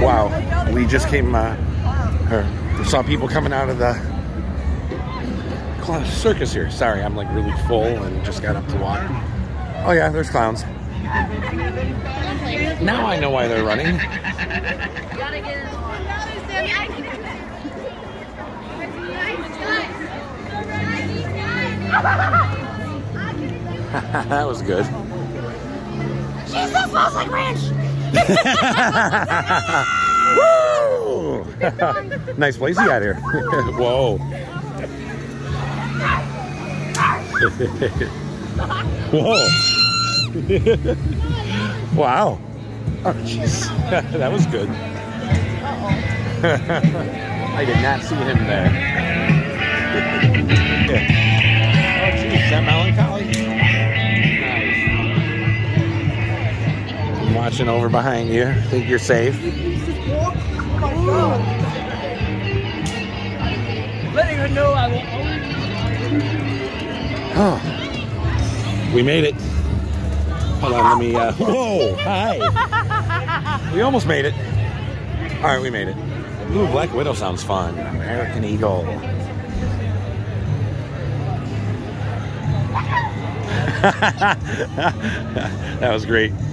Wow, we just came, saw people coming out of the circus here. Sorry, I'm like really full and just got up to walk. Oh yeah, there's clowns. Now I know why they're running. That was good. Jesus smells like ranch. Woo! Nice place you got here. Whoa. Whoa. Wow. Oh, jeez. That was good. I did not see him there. Oh, jeez. Is that melancholy? Nice. I'm watching over behind you. Think you're safe? Letting her know I will always. Oh, we made it. Hold on, let me, whoa, hi. We almost made it. All right, we made it. Ooh, Black Widow sounds fun. American Eagle. That was great.